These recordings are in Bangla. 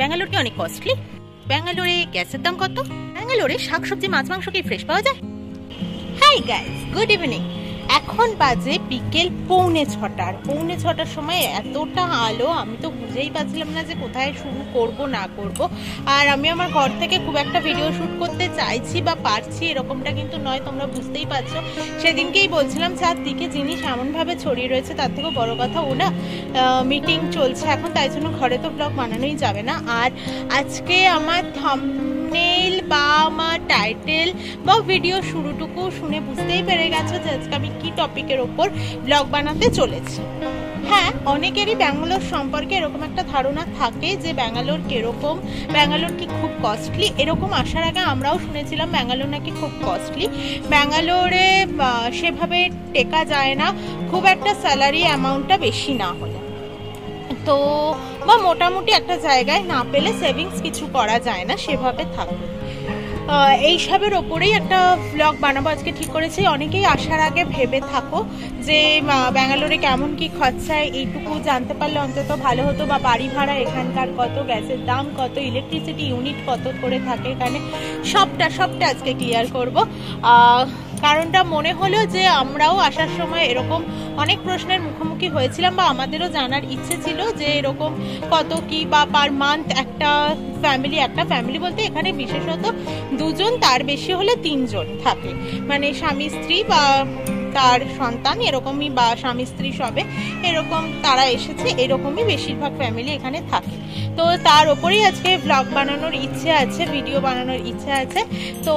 ব্যাঙ্গালোর কি অনেক কস্টলি? ব্যাঙ্গালোরে গ্যাসের দাম কত? ব্যাঙ্গালোরে শাকসবজি মাছ মাংস কি ফ্রেশ পাওয়া যায়? Hi guys, good evening. এখন বাজে বিকেল 6:45 সময় এতটা আলো, আমি তো বুঝেই পাচ্ছিলাম না যে কোথায় শুরু করব না করব। আর আমি আমার ঘর থেকে খুব একটা ভিডিও শ্যুট করতে চাইছি বা পারছি এরকমটা কিন্তু নয়, তোমরা বুঝতেই পারছো। সেদিনকেই বলছিলাম চারদিকে জিনিস এমনভাবে ছড়িয়ে রয়েছে, তার থেকেও বড় কথা ওনা মিটিং চলছে এখন, তাই জন্য ঘরে তো ব্লগ বানানোই যাবে না। আর আজকে আমার থাম্বনেইল বা আমার টাইটেল বা ভিডিও শুরুটুকু শুনে বুঝতেই পেরে গেছো যে আজকে আমি কি টপিকের ওপর ব্লগ বানাতে চলেছি। হ্যাঁ, অনেকেরই ব্যাঙ্গালোর সম্পর্কে এরকম একটা ধারণা থাকে যে ব্যাঙ্গালোর কিরকম, ব্যাঙ্গালোর কি খুব কস্টলি। এরকম আসার আগে আমরাও শুনেছিলাম ব্যাঙ্গালোর নাকি খুব কস্টলি, ব্যাঙ্গালোরে সেভাবে টেকা যায় না, খুব একটা স্যালারি অ্যামাউন্টটা বেশি না হলে তো, বা মোটামুটি একটা জায়গায় না পেলে সেভিংস কিছু করা যায় না, সেভাবে থাকবে। এইসবের ওপরেই একটা ব্লগ বানাবো আজকে ঠিক করেছি। অনেকেই আসার আগে ভেবে থাকো যে ব্যাঙ্গালোরে কেমন কি খরচায়, এইটুকু জানতে পারলে অন্তত ভালো হতো, বা বাড়ি ভাড়া এখানকার কত, গ্যাসের দাম কত, ইলেকট্রিসিটি ইউনিট কত করে থাকে এখানে, সবটা আজকে ক্লিয়ার করব। কারণটা মনে হলো যে আমরাও আসার সময় এরকম অনেক প্রশ্নের মুখোমুখি হয়েছিলাম, বা আমাদেরও জানার ইচ্ছে ছিল যে এরকম কত কি, বা পার মান্থ একটা ফ্যামিলি বলতে এখানে বিশেষত দুজন, তার বেশি হলে 3 জন থাকে, মানে স্বামী স্ত্রী বা তার সন্তান এরকমই, বা স্বামী স্ত্রী সবে এরকম তারা এসেছে, এরকমই বেশিরভাগ ফ্যামিলি এখানে থাকে। তো তার ওপরেই আজকে ব্লগ বানানোর ইচ্ছে আছে, ভিডিও বানানোর ইচ্ছে আছে। তো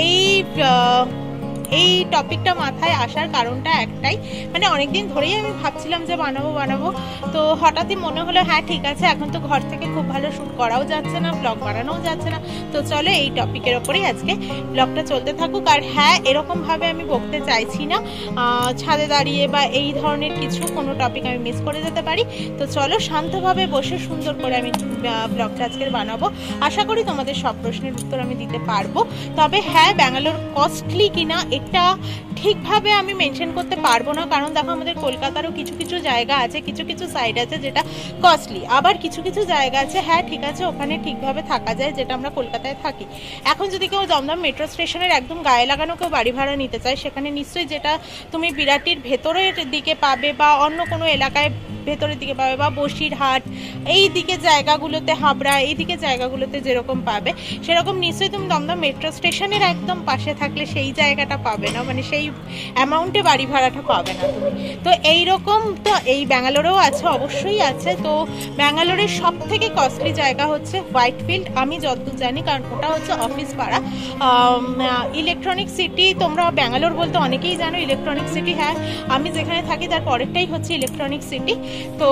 এই টপিকটা মাথায় আসার কারণটা একটাই, মানে অনেকদিন ধরেই আমি ভাবছিলাম যে বানাবো, তো হঠাৎই মনে হলো হ্যাঁ ঠিক আছে, এখন তো ঘর থেকে খুব ভালো শ্যুট করাও যাচ্ছে না, ব্লগ বানানোও যাচ্ছে না, তো চলো এই টপিকের ওপরেই আজকে ব্লগটা চলতে থাকুক। আর হ্যাঁ, এরকম ভাবে আমি বকতে চাইছি না, ছাদে দাঁড়িয়ে বা এই ধরনের কিছু কোনো টপিক আমি মিস করে যেতে পারি। তো চলো শান্তভাবে বসে সুন্দর করে আমি ব্লগটা আজকের বানাবো। আশা করি তোমাদের সব প্রশ্নের উত্তর আমি দিতে পারবো। তবে হ্যাঁ, ব্যাঙ্গালোর কস্টলি কিনা এটা ঠিকভাবে আমি মেনশন করতে পারবো না, কারণ দেখো আমাদের কলকাতারও কিছু জায়গা আছে, কিছু সাইড আছে যেটা কস্টলি, আবার কিছু জায়গা আছে হ্যাঁ ঠিক আছে ওখানে ঠিকভাবে থাকা যায়, যেটা আমরা কলকাতায় থাকি। এখন যদি কেউ দমদম মেট্রো স্টেশনের একদম গায়ে লাগানো কেউ বাড়ি ভাড়া নিতে চায়, সেখানে নিশ্চয়ই যেটা তুমি বিরাটির ভেতরের দিকে পাবে, বা অন্য কোনো এলাকায় ভেতরের দিকে পাবে, বা বসিরহাট এই দিকে জায়গাগুলোতে, হাবড়া এই দিকে জায়গাগুলোতে যেরকম পাবে, সেরকম নিশ্চয়ই তুমি দমদম মেট্রো স্টেশনের একদম পাশে থাকলে সেই জায়গাটা পাবে না, মানে সেই অ্যামাউন্টে বাড়ি ভাড়াটা পাবে না তুমি। তো এইরকম তো এই ব্যাঙ্গালোরেও আছে, অবশ্যই আছে। তো ব্যাঙ্গালোরের সব থেকে কস্টলি জায়গা হচ্ছে হোয়াইটফিল্ড, আমি যতদূর জানি, কারণ ওটা হচ্ছে অফিস পাড়া, ইলেকট্রনিক সিটি। তোমরা ব্যাঙ্গালোর বলতে অনেকেই জানো ইলেকট্রনিক সিটি, হ্যাঁ আমি যেখানে থাকি তার পরেরটাই হচ্ছে ইলেকট্রনিক সিটি। তো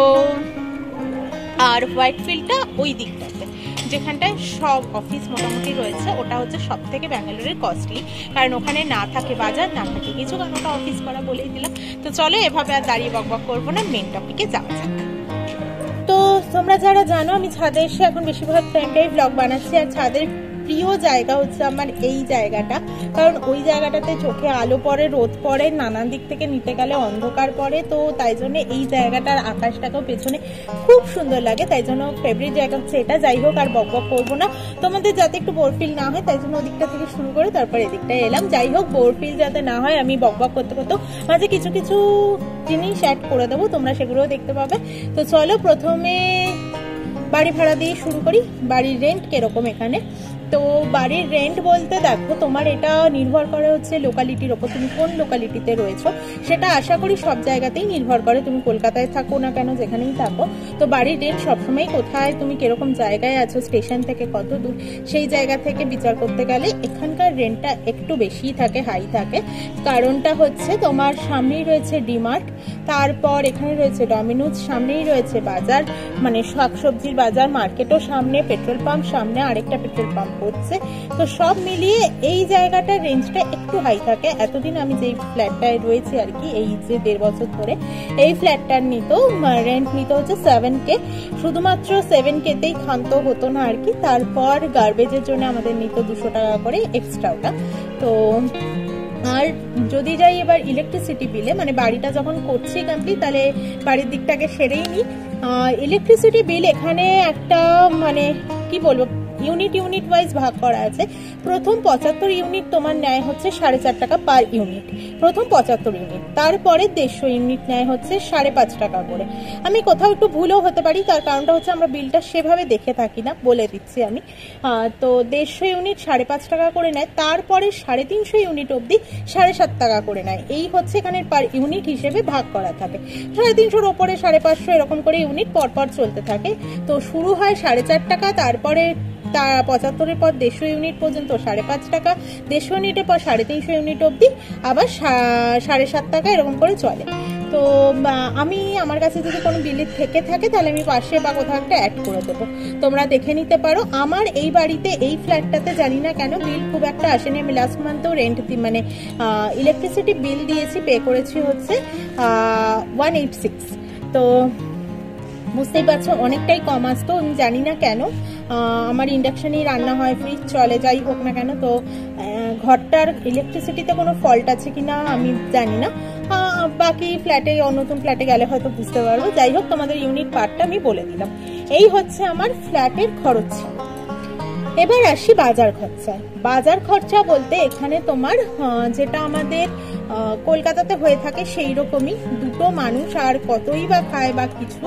আর হোয়াইটফিল্ডটা ওই দিকটাতে যেখানটায় সব অফিস মোটামুটি রয়েছে, ওটা হচ্ছে সব থেকে ব্যাঙ্গালোরের কস্টলি, কারণ ওখানে না থাকে বাজার, না থাকে কিছু, কারণ ওটা অফিস করা বলেই দিলাম। তো চলো এভাবে আর দাঁড়িয়ে বকবক করবো না, মেন টপিকে যাওয়া যাক। তো তোমরা যারা জানো আমি ছাদে এসে এখন বেশিরভাগ টাইমটাই ব্লগ বানাচ্ছি, আর ছাদের প্রিয় জায়গা হচ্ছে আমার এই জায়গাটা, কারণ ওই জায়গাটাতে চোখে আলো পড়ে, রোদ পড়ে, নানান দিক থেকে নিতে গেলে অন্ধকার পড়ে, তো তাই জন্য এই জায়গাটার আকাশটাকেও পেছনে খুব সুন্দর লাগে, তাই জন্য ফেভারিট জায়গা হচ্ছে এটা। যাই হোক আর বকবক করবো না, তোমাদের যাতে একটু বোর ফিল না হয় তাই জন্য ওদিকটা থেকে শুরু করে তারপর এদিকটায় এলাম। যাই হোক, বোর ফিল যাতে না হয় আমি বকবক করতে মাঝে কিছু জিনিস অ্যাড করে দেবো, তোমরা সেগুলোও দেখতে পাবে। তো চলো প্রথমে বাড়ি ভাড়া দিয়ে শুরু করি। বাড়ির রেন্ট কিরকম এখানে? তো বাড়ির রেন্ট বলতে দেখো, তোমার এটা নির্ভর করে হচ্ছে লোকালিটির ওপর, তুমি কোন লোকালিটিতে রয়েছো সেটা আশা করি সব জায়গাতেই নির্ভর করে, তুমি কলকাতায় থাকো না কেন, যেখানেই থাকো। তো বাড়ির রেন্ট সবসময় কোথায় তুমি কিরকম জায়গায় আছো, স্টেশন থেকে কত দূর, সেই জায়গা থেকে বিচার করতে গেলে এখানকার রেন্টটা একটু বেশি থাকে, হাই থাকে। কারণটা হচ্ছে তোমার সামনেই রয়েছে ডিমার্ট, তারপর এখানে রয়েছে ডমিনোজ, সামনেই রয়েছে বাজার, মানে শাকসবজির বাজার, মার্কেটও সামনে, পেট্রোল পাম্প সামনে, আরেকটা পেট্রোল পাম্প হচ্ছে। তো সব মিলিয়ে এই জায়গাটার রেঞ্জটা একটু হাই থাকে। এতদিন আমি যেই ফ্ল্যাটটায় রয়েছি আর কি, এই যে 1.5 বছর ধরে, এই ফ্ল্যাটটার রেন্ট নিত হচ্ছে 7K, শুধুমাত্র 7K-তেই ক্ষান্ত হতো না আর কি। তারপর গার্বেজের জন্য আমাদের নিত 200 টাকা করে এক্সট্রা ওটা। তো আর যদি যাই এবার ইলেকট্রিসিটি বিলে, মানে বাড়িটা যখন করছি কমপ্লিট, তাহলে বাড়ির দিকটাকে সেরেই নিই। ইলেকট্রিসিটি বিল এখানে একটা মানে কি বলবো, ইউনিট ওয়াইজ ভাগ করা আছে। প্রথম 75 ইউনিট তোমার নেয় হচ্ছে 4.5 টাকা পার ইউনিট, প্রথম 75 ইউনিট। তারপরে 150 ইউনিট নেয় হচ্ছে 5.5 টাকা করে। আমি কোথাও একটু ভুলও হতে পারি, তার কারণটা হচ্ছে আমরা বিলটা সেভাবে দেখে থাকি না, বলে দিচ্ছি আমি। তো 150 ইউনিট 5.5 টাকা করে নেয়, তারপরে 350 ইউনিট অবধি 7.5 টাকা করে নেয়। এই হচ্ছে এখানে পার ইউনিট হিসেবে ভাগ করা থাকে। 350-র ওপরে 550 এরকম করে ইউনিট পরপর চলতে থাকে। তো শুরু হয় 4.5 টাকা, তারপরে 75-এর পর 150 ইউনিট পর্যন্ত 5.5 টাকা, 150 ইউনিটের পর 350 ইউনিট অবধি আবার 7.5 টাকা এরকম করে চলে। তো আমি আমার কাছে যদি কোনো বিল থেকে থাকে তাহলে আমি পাশে বা কোথাও একটা অ্যাড করে দেবো, তোমরা দেখে নিতে পারো। আমার এই বাড়িতে এই ফ্ল্যাটটাতে জানি না কেন বিল খুব একটা আসেনি। আমি লাস্ট মান্থেও রেন্ট মানে ইলেকট্রিসিটি বিল দিয়েছি, পে করেছি হচ্ছে 186। তো বুঝতেই পারছো অনেকটাই কম আসতো। আমি জানি না কেন, আমার ইন্ডাকশানেই রান্না হয়, ফ্রিজ চলে, যাই হোক না কেন। তো ঘরটার ইলেকট্রিসিটিতে কোনো ফল্ট আছে কিনা আমি জানি না, বাকি ফ্ল্যাটে নতুন ফ্ল্যাটে গেলে হয়তো বুঝতে পারবো। যাই হোক, তোমাদের ইউনিট পার্টটা আমি বলে দিলাম। এই হচ্ছে আমার ফ্ল্যাটের খরচ। এবার আসি বাজার খরচায়। বাজার খরচা বলতে এখানে তোমার যেটা আমাদের কলকাতাতে হয়ে থাকে সেই রকমই, দুটো মানুষ আর কতই বা খায় বা কিছু।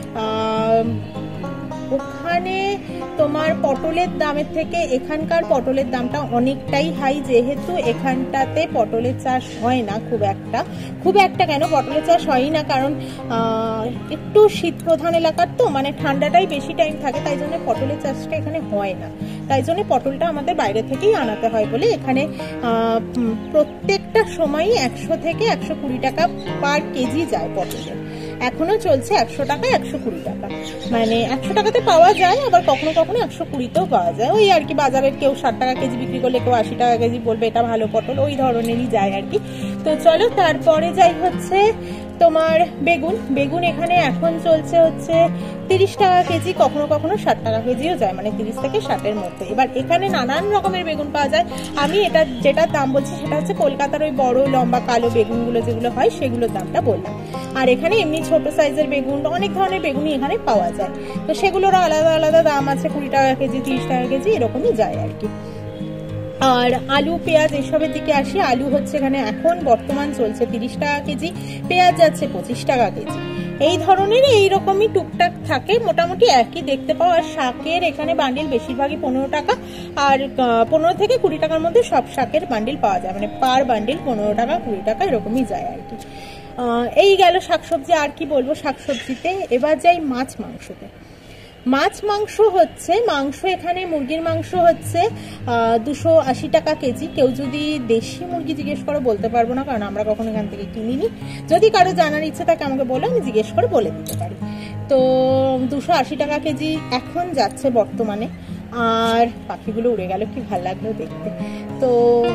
ওখানে তোমার পটলের দামের থেকে এখানকার পটলের দামটা অনেকটাই হাই, যেহেতু এখানটাতে পটলের চাষ হয় না খুব একটা কেন পটলের চাষ হয় না, কারণ একটু শীত প্রধান এলাকার তো, মানে ঠান্ডাটাই বেশি টাইম থাকে, তাই জন্য পটলের চাষটা এখানে হয় না। তাই জন্য পটলটা আমাদের বাইরে থেকেই আনাতে হয় বলে এখানে প্রত্যেকটা সময়ই 100 থেকে 120 টাকা পার কেজি যায় পটলের। এখনো চলছে 100 টাকা 120 টাকা, মানে 100 টাকাতে পাওয়া যায়, আবার কখনো কখনো 120তেও পাওয়া যায়। ওই আর কি, বাজারের কেউ 60 টাকা কেজি বিক্রি করলে কেউ 80 টাকা কেজি বলবে এটা ভালো পটল, ওই ধরনেরই যায় আর কি। তো চলো তারপরে যাই হচ্ছে তোমার বেগুন এখানে এখন চলছে হচ্ছে 30 টাকা কেজি, কখনো কখনো 60 টাকা কেজিও যায়, মানে 30 থেকে 60-এর মধ্যে। এবার এখানে নানান রকমের বেগুন পাওয়া যায়। আমি এটা যেটার দাম বলছি সেটা হচ্ছে কলকাতার ওই বড় লম্বা কালো বেগুনগুলো যেগুলো হয় সেগুলোর দামটা বললাম। আর এখানে এমনি ছোট সাইজের বেগুন, অনেক ধরনের বেগুনই এখানে পাওয়া যায়। তো সেগুলোরও আলাদা আলাদা দাম আছে, 20 টাকা কেজি 30 টাকা কেজি এরকমই যায় আর কি। আর আলু পেঁয়াজ এসবের দিকে আসি। আলু হচ্ছে এখানে এখন বর্তমান চলছে 30 টাকা কেজি, পেঁয়াজ যাচ্ছে 25 টাকা কেজি। এই ধরনের এইরকমই টুকটাক থাকে, মোটামুটি একই দেখতে পাও। আর শাকের এখানে বান্ডিল বেশিরভাগই 15 টাকা, আর 15 থেকে 20 টাকার মধ্যে সব শাকের বান্ডিল পাওয়া যায়, মানে পার বান্ডিল 15 টাকা 20 টাকা এরকমই যায় আর কি। এই গেল শাকসবজি। আর কি বলবো শাকসবজিতে, এবার যাই মাছ মাংসতে। মাছ মাংস হচ্ছে, মাংস এখানে মুরগির মাংস হচ্ছে 280 টাকা কেজি। কেউ যদি দেশি মুরগি জিজ্ঞেস করে বলতে পারবো না, কারণ আমরা কখনো এখান থেকে কিনিনি। যদি কারো জানার ইচ্ছে থাকে আমাকে বলে, আমি জিজ্ঞেস করে বলে দিতে পারি। তো 280 টাকা কেজি এখন যাচ্ছে বর্তমানে। আর পাখিগুলো উড়ে গেল, কি ভালো লাগলো দেখতে। তো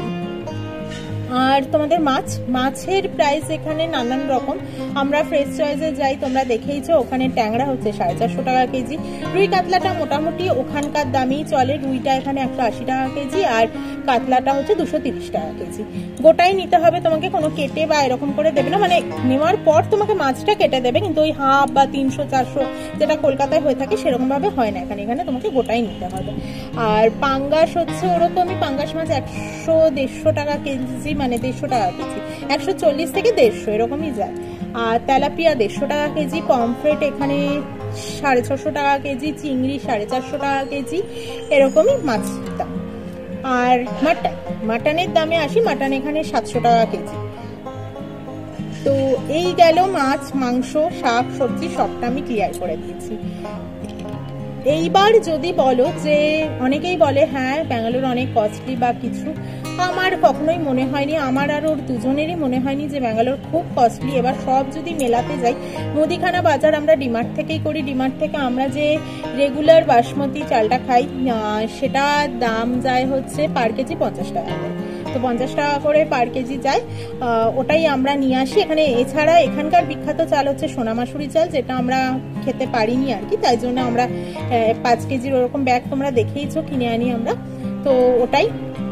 আর তোমাদের মাছের প্রাইস এখানে নানান রকম। আমরা ফ্রেশ চয়েসে যাই, তোমরা দেখেইছো, ওখানে ট্যাংরা হচ্ছে 450 টাকা কেজি। রুই কাতলাটা মোটামুটি ওখানকার দামেই চলে, রুইটা এখানে 180 টাকা কেজি, আর কাতলাটা হচ্ছে 230 টাকা কেজি। গোটাই নিতে হবে তোমাকে, কোনো কেটে বা এরকম করে দেবে না, মানে নেওয়ার পর তোমাকে মাছটা কেটে দেবে, কিন্তু ওই হাফ বা 300-400 যেটা কলকাতায় হয়ে থাকে সেরকম ভাবে হয় না এখানে তোমাকে গোটাই নিতে হবে। আর পাঙ্গাস হচ্ছে ওরকমই, পাঙ্গাস মাছ 100-150 টাকা কেজি, মানে 150 টাকা কেজি, 140 থেকে 150 এরকমই যায়। আর তেলাপিয়া 150 টাকা কেজি, পমফ্রেট এখানে 650 টাকা কেজি, চিংড়ি 450 টাকা কেজি এরকমই মাছ দাম। আর মাটনের দামে আসি, মাটন এখানে 700 টাকা কেজি। তো এই গেল মাছ মাংস শাক সবজি সবটা আমি ক্লিয়ার করে দিয়েছি। এইবার যদি বলো যে অনেকেই বলে হ্যাঁ ব্যাঙ্গালোর অনেক কস্টলি বা কিছু, আমার কখনোই মনে হয়নি, আমার আর ওর দুজনেরই মনে হয়নি যে ব্যাঙ্গালোর খুব কস্টলি। এবার সব যদি মেলাতে যাই, মুদিখানা বাজার আমরা ডিমার্ট থেকেই করি, ডিমার্ট থেকে আমরা যে রেগুলার বাসমতি চালটা খাই সেটা দাম যায় হচ্ছে পার কেজি 50 টাকা করে। তো 50 টাকা করে পার কেজি যায়, ওটাই আমরা নিয়ে আসি এখানে। এছাড়া এখানকার বিখ্যাত চাল হচ্ছে সোনামাসুরি চাল, যেটা আমরা খেতে পারিনি আর কি, তাই জন্য আমরা 5 কেজির ওরকম ব্যাগ তোমরা দেখেইছো কিনে আনি আমরা। তো ওটাই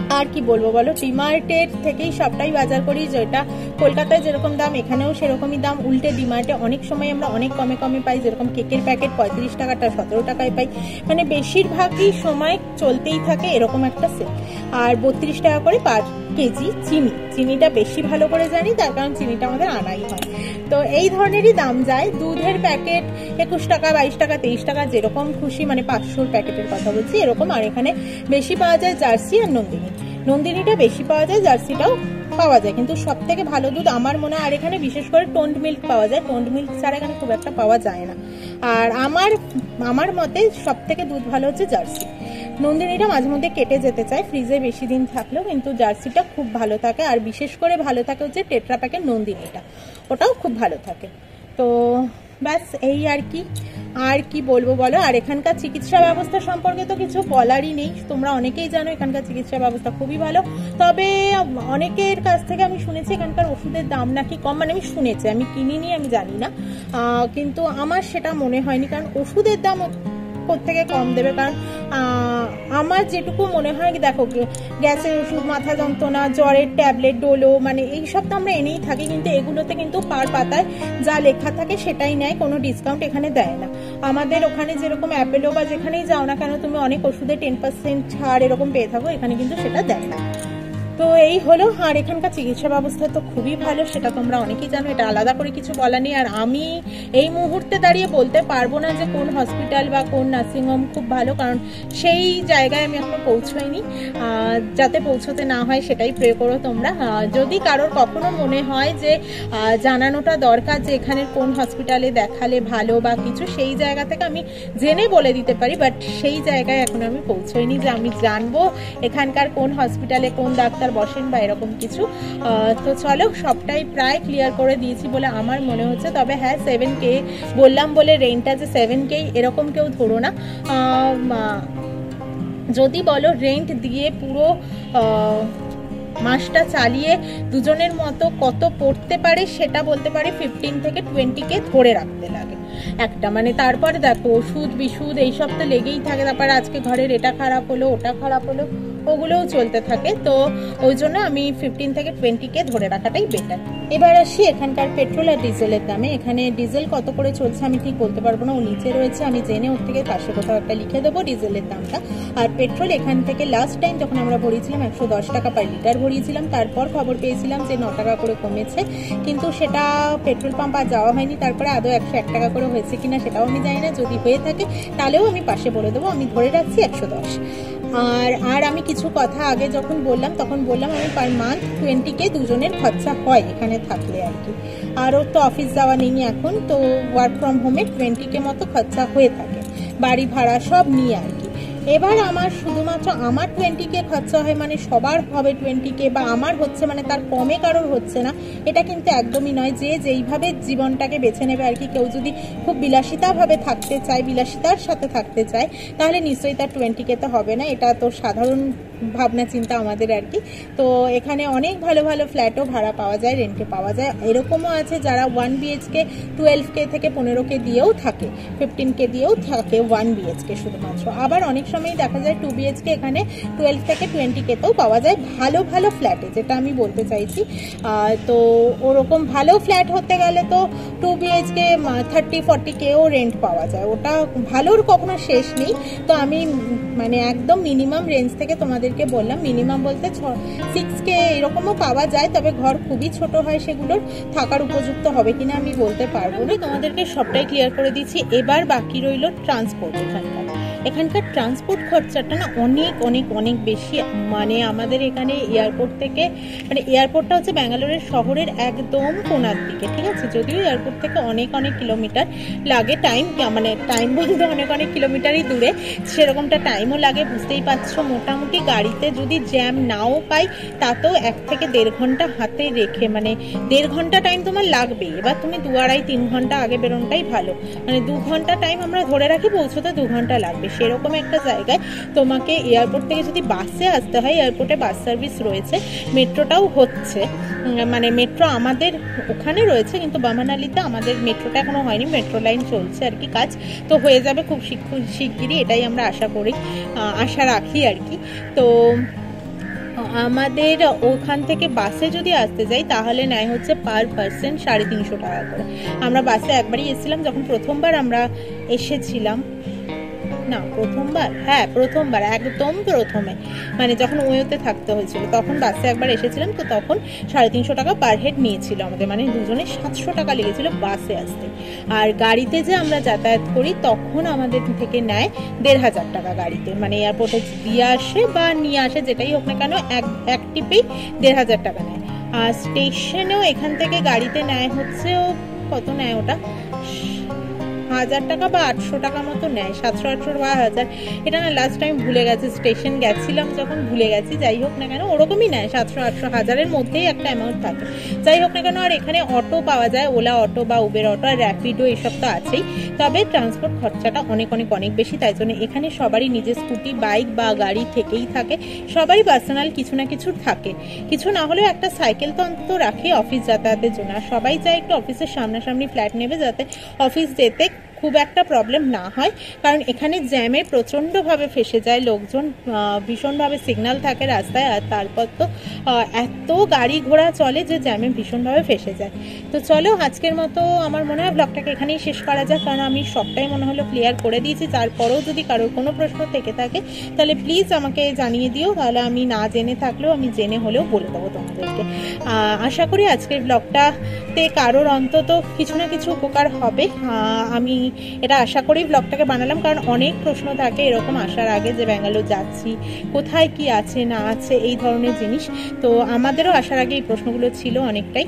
আর কি বলবো বলো, ডিমার্টের থেকেই সবটাই বাজার করি, যেটা কলকাতায় যেরকম দাম এখানেও সেরকমই দাম। উল্টে ডিমার্টে অনেক সময় আমরা অনেক কমে কমে পাই, যেরকম কেকের প্যাকেট 35 টাকাটা 17 টাকায় পাই, মানে বেশিরভাগই সময় চলতেই থাকে এরকম একটা সেল। আর 32 টাকা করে পার কেজি চিনিটা বেশি ভালো করে জানি, তার কারণ চিনিটা আমাদের আনাই হয়। তো এই ধরনেরই দাম যায়। দুধের প্যাকেট 21 টাকা, 22 টাকা, 23 টাকা, যেরকম খুশি, মানে 500 প্যাকেটের কথা বলছি এরকম। আর এখানে বেশি পাওয়া যায় জার্সি আর নন্দিনীটা বেশি পাওয়া যায়, জার্সিটাও পাওয়া যায়, কিন্তু সব থেকে ভালো দুধ আমার মনে হয়। আর এখানে বিশেষ করে টোন্ড মিল্ক পাওয়া যায়, টোন্ড মিল্ক ছাড়া এখানে খুব একটা পাওয়া যায় না। আর আমার মতে সব থেকে দুধ ভালো হচ্ছে জার্সি। নন্দিনীটা মাঝে মধ্যে কেটে যেতে চায় ফ্রিজে বেশি দিন থাকলেও, কিন্তু জার্সিটা খুব ভালো থাকে। আর বিশেষ করে ভালো থাকে হচ্ছে টেট্রা প্যাকের নন্দিনীটা, ওটাও খুব ভালো থাকে। তো ব্যাস এই আর কি বলবো বলো। আর এখানকার চিকিৎসা ব্যবস্থা সম্পর্কে তো কিছু বলারই নেই, তোমরা অনেকেই জানো এখানকার চিকিৎসা ব্যবস্থা খুবই ভালো। তবে অনেকের কাছ থেকে আমি শুনেছি এখানকার ওষুধের দাম নাকি কম, মানে আমি শুনেছি, আমি কিনিনি, আমি জানি না, কিন্তু আমার সেটা মনে হয়নি, কারণ ওষুধের দাম কোত্থেকে কম দেবে। কারণ আমার যেটুকু মনে হয়, দেখো গ্যাসের ওষুধ, মাথা যন্ত্রণা, জ্বরের ট্যাবলেট, ডোলো, মানে এইসব তো আমরা এনেই থাকি, কিন্তু এগুলোতে কিন্তু পার পাতায় যা লেখা থাকে সেটাই নেয়, কোনো ডিসকাউন্ট এখানে দেয় না। আমাদের ওখানে যেরকম অ্যাপেলো বা যেখানেই যাও না কেন তুমি অনেক ওষুধে 10% ছাড় এরকম পেয়ে থাকো, এখানে কিন্তু সেটা দেয় না। তো এই হলো। আর এখানকার চিকিৎসা ব্যবস্থা তো খুবই ভালো, সেটা তোমরা অনেকেই জানো, এটা আলাদা করে কিছু বলা নেই। আর আমি এই মুহূর্তে দাঁড়িয়ে বলতে পারবো না যে কোন হসপিটাল বা কোন নার্সিংহোম খুব ভালো, কারণ সেই জায়গায় আমি এখনো পৌঁছাইনি। যাতে পৌঁছতে না হয় সেটাই প্রে করো তোমরা। যদি কারোর কখনো মনে হয় যে জানানোটা দরকার যে এখানের কোন হসপিটালে দেখালে ভালো বা কিছু, সেই জায়গা থেকে আমি জেনে বলে দিতে পারি, বাট সেই জায়গায় এখন আমি পৌঁছাইনি যে আমি জানবো এখানকার কোন হসপিটালে কোন ডাক্তার বসেন বা এরকম কিছু। তো চলো, সবটাই প্রায় ক্লিয়ার করে দিয়েছি বলে আমার মনে হচ্ছে। তবে হ্যাঁ, 7K বললাম বলে রেন্টটা যে 7K এরকম কেউ ধরো না। যদি বলো রেন্ট দিয়ে পুরো মাসটা চালিয়ে দুজনের মতো কত পড়তে পারে সেটা বলতে পারি 15 থেকে 20K ধরে রাখতে লাগে একটা, মানে তারপরে দেখো ওষুধ বিশুধ এইসব তো লেগেই থাকে, তারপর আজকে ঘরের এটা খারাপ হলো ওটা খারাপ হলো ওগুলোও চলতে থাকে। তো ওই জন্য আমি 15 থেকে 20K ধরে রাখাটাই বেটার। এবার আসি এখানকার পেট্রোল আর ডিজেলের দামে। এখানে ডিজেল কত করে চলছে আমি ঠিক বলতে পারবো না, ও নিচে রয়েছে, আমি জেনে ওর থেকে পাশে কোথাও একটা লিখে দেবো ডিজেলের দামটা। আর পেট্রোল এখান থেকে লাস্ট টাইম যখন আমরা ভরিয়েছিলাম 110 টাকা পার লিটার ভরিয়েছিলাম, তারপর খবর পেয়েছিলাম যে 9 টাকা করে কমেছে, কিন্তু সেটা পেট্রোল পাম্প আর যাওয়া হয়নি। তারপরে আদৌ 101 টাকা করে হয়েছে কিনা সেটাও আমি জানি না, যদি হয়ে থাকে তাহলেও আমি পাশে বলে দেবো, আমি ধরে রাখছি 110। আর আমি কিছু কথা আগে যখন বললাম তখন বললাম আমি পার মান্থ 20K দুজনের খরচা হয় এখানে থাকলে আর কি। আর ওর তো অফিস যাওয়া নেই এখন, তো ওয়ার্ক ফ্রম হোমে 20K মতো খরচা হয়ে থাকে, বাড়ি ভাড়া সব নিয়ে আর কি। এবার আমার শুধুমাত্র আমার 20K খরচা হয়, মানে সবার হবে 20K, বা আমার হচ্ছে মানে তার কমে কারোর হচ্ছে না, এটা কিন্তু একদমই নয়। যে যেইভাবে জীবনটাকে বেছে নেবে আর কি, কেউ যদি খুব বিলাসিতাভাবে থাকতে চায়, বিলাসিতার সাথে থাকতে চায়, তাহলে নিশ্চয়ই তার 20K তো হবে না, এটা তো সাধারণ ভাবনা চিন্তা আমাদের আর কি। তো এখানে অনেক ভালো ভালো ফ্ল্যাটও ভাড়া পাওয়া যায়, রেন্টে পাওয়া যায়। এরকমও আছে যারা 1 BHK 12K থেকে 15K দিয়েও থাকে, 15K দিয়েও থাকে 1 BHK শুধুমাত্র। আবার অনেক সময় দেখা যায় 2 BHK এখানে 12 থেকে 20K তেও পাওয়া যায় ভালো ভালো ফ্ল্যাটে, যেটা আমি বলতে চাইছি। তো ওরকম ভালো ফ্ল্যাট হতে গেলে তো 2 BHK 30-40Kও রেন্ট পাওয়া যায়, ওটা ভালোর কখনো শেষ নেই। তো আমি মানে একদম মিনিমাম রেঞ্জ থেকে তোমাদেরকে বললাম, মিনিমাম বলতে 6K এরকমও পাওয়া যায়, তবে ঘর খুবই ছোট হয়, সেগুলোর থাকার উপযুক্ত হবে কিনা আমি বলতে পারবো না। তোমাদেরকে সবটাই ক্লিয়ার করে দিচ্ছি। এবার বাকি রইল ট্রান্সপোর্ট। এখানকার ট্রান্সপোর্ট খরচাটা না অনেক অনেক অনেক বেশি, মানে আমাদের এখানে এয়ারপোর্ট থেকে, মানে এয়ারপোর্টটা হচ্ছে ব্যাঙ্গালোরের শহরের একদম কোণার দিকে, ঠিক আছে, যদিও এয়ারপোর্ট থেকে অনেক অনেক কিলোমিটার লাগে, মানে টাইম বলতে অনেক অনেক কিলোমিটারই দূরে, সেরকমটা টাইমও লাগে, বুঝতেই পারছো। মোটামুটি গাড়িতে যদি জ্যাম নাও পাই তাতেও 1 থেকে 1.5 ঘন্টা হাতে রেখে, মানে 1.5 ঘন্টা টাইম তোমার লাগবে। এবার তুমি 2-2.5-3 ঘন্টা আগে বেরোনটাই ভালো, মানে 2 ঘন্টা টাইম আমরা ধরে রাখি, পৌঁছতে 2 ঘন্টা লাগবে। সেরকম একটা জায়গায় তোমাকে এয়ারপোর্ট থেকে যদি বাসে আসতে হয়, এয়ারপোর্টে বাস সার্ভিস রয়েছে, মেট্রোটাও হচ্ছে, মানে মেট্রো আমাদের ওখানে রয়েছে, কিন্তু বামানালিতে আমাদের মেট্রোটা এখনো হয়নি, মেট্রো লাইন চলছে আর কি কাজ, তো হয়ে যাবে খুব শিগগিরই, এটাই আমরা আশা রাখি আর কি। তো আমাদের ওখান থেকে বাসে যদি আসতে যাই তাহলে নেয় হচ্ছে পার পার্সন 350 টাকা করে। আমরা বাসে একবারই এসেছিলাম, যখন প্রথমবার আমরা এসেছিলাম, না প্রথমবার, হ্যাঁ প্রথমবার, একদম প্রথমে মানে যখন ওয়োতে থাকতে হয়েছিল তখন বাসে একবার এসেছিলাম। তো তখন 350 টাকা পার হেড নিয়েছিল আমাদের, মানে দুজনে 700 টাকা লেগেছিল বাসে আসতে। আর গাড়িতে যে আমরা যাতায়াত করি তখন আমাদের থেকে নেয় 1500 টাকা গাড়িতে, মানে এয়ারপোর্টে দিয়ে আসে বা নিয়ে আসে যেটাই হোক না কেন এক টিপেই 1500 টাকা নেয়। আর স্টেশনেও এখান থেকে গাড়িতে নেয় হচ্ছে কত নেয় ওটা 1000 টাকা বা 800 টাকা মতো নেয়, 700 800 বা 1000, এটা না লাস্ট টাইম ভুলে গেছি, স্টেশন গেছিলাম যখন ভুলে গেছি। যাই হোক না কেন ওরকমই নেয়, 700 800 1000-এর মধ্যেই একটা অ্যামাউন্ট থাকে। যাই হোক না কেন, আর এখানে অটো পাওয়া যায়, ওলা অটো বা উবের অটো আর র্যাপিডো এসব তো আছেই। তবে ট্রান্সপোর্ট খরচাটা অনেক অনেক অনেক বেশি, তাই জন্য এখানে সবারই নিজের স্কুটি বাইক বা গাড়ি থেকেই থাকে, সবারই পার্সোনাল কিছু না কিছু থাকে, কিছু না হলেও একটা সাইকেল তো অন্তত রাখে অফিস যাতায়াতের জন্য। আর সবাই চায় একটু অফিসের সামনাসামনি ফ্ল্যাট নেবে যাতে অফিস যেতে খুব একটা প্রবলেম না হয়, কারণ এখানে জ্যামে প্রচণ্ডভাবে ফেসে যায় লোকজন, ভীষণভাবে সিগন্যাল থাকে রাস্তায়, আর তারপর তো এত গাড়ি ঘোড়া চলে যে জ্যামে ভীষণভাবে ফেসে যায়। তো চলো আজকের মতো আমার মনে হয় ব্লগটাকে এখানেই শেষ করা যাক, কারণ আমি সবটাই মনে হলো ক্লিয়ার করে দিয়েছি। তারপরেও যদি কারোর কোনো প্রশ্ন থেকে থাকে তাহলে প্লিজ আমাকে জানিয়ে দিও, তাহলে আমি না জেনে থাকলেও আমি জেনে হলেও বলে দেবো তোমাদেরকে। আশা করি আজকের ব্লগটাতে কারোর অন্তত কিছু না কিছু উপকার হবে, আমি এটা আশা করি ব্লগটাকে বানালাম, কারণ অনেক প্রশ্ন থাকে এরকম আসার আগে যে ব্যাঙ্গালোর যাচ্ছি কোথায় কি আছে না আছে এই ধরনের জিনিস। তো আমাদেরও আসার আগে এই প্রশ্নগুলো ছিল অনেকটাই।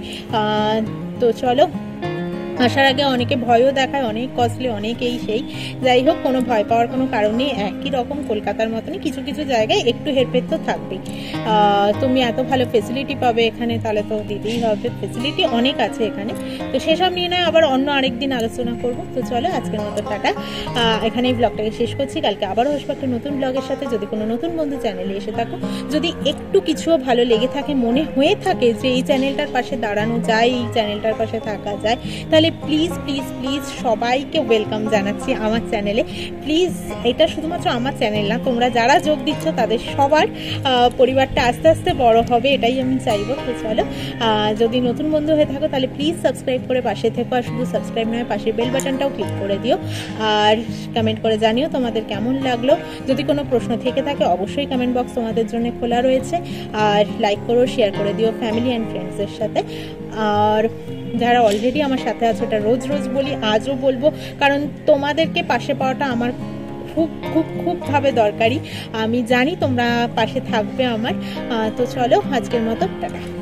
তো চলো, আসার আগে অনেকে ভয়ও দেখায়, অনেক কস্টলি, অনেক এই সেই, যাই হোক কোনো ভয় পাওয়ার কোনো কারণ নেই। একই রকম কলকাতার মতনই কিছু কিছু জায়গায় একটু হেরফের তো থাকবেই। তুমি এত ভালো ফেসিলিটি পাবে এখানে, তাহলে তো দিতেই হবে, ফেসিলিটি অনেক আছে এখানে। তো সেসব নিয়ে নয় আবার অন্য আরেকদিন আলোচনা করব। তো চলো আজকের মতো টাটা, এখানেই ব্লগটাকে শেষ করছি। কালকে আবারও আসবো একটা নতুন ব্লগের সাথে। যদি কোনো নতুন বন্ধু চ্যানেলে এসে থাকো, যদি একটু কিছুও ভালো লেগে থাকে, মনে হয়ে থাকে যে এই চ্যানেলটার পাশে দাঁড়ানো যায়, এই চ্যানেলটার পাশে থাকা যায়, তাহলে প্লিজ প্লিজ প্লিজ সবাইকে ওয়েলকাম জানাচ্ছি আমার চ্যানেলে। প্লিজ, এটা শুধুমাত্র আমার চ্যানেল না, তোমরা যারা যোগ দিচ্ছ তাদের সবার পরিবারটা আস্তে আস্তে বড় হবে, এটাই আমি চাইবো। তো চলো, যদি নতুন বন্ধু হয়ে থাকো তাহলে প্লিজ সাবস্ক্রাইব করে পাশে থেকো, আর শুধু সাবস্ক্রাইব নয় পাশে বেল বাটনটাও ক্লিক করে দিও, আর কমেন্ট করে জানিও তোমাদের কেমন লাগলো। যদি কোনো প্রশ্ন থেকে থাকে অবশ্যই কমেন্ট বক্স তোমাদের জন্য খোলা রয়েছে, আর লাইক করো, শেয়ার করে দিও ফ্যামিলি অ্যান্ড ফ্রেন্ডসদের সাথে। আর যারা অলরেডি আমার সাথে আছে, এটা রোজ রোজ বলি, আজও বলবো, কারণ তোমাদেরকে পাশে পাওয়াটা আমার খুব খুব খুবভাবে দরকারি। আমি জানি তোমরা পাশে থাকবে আমার। তো চলো আজকের মতো টাটা।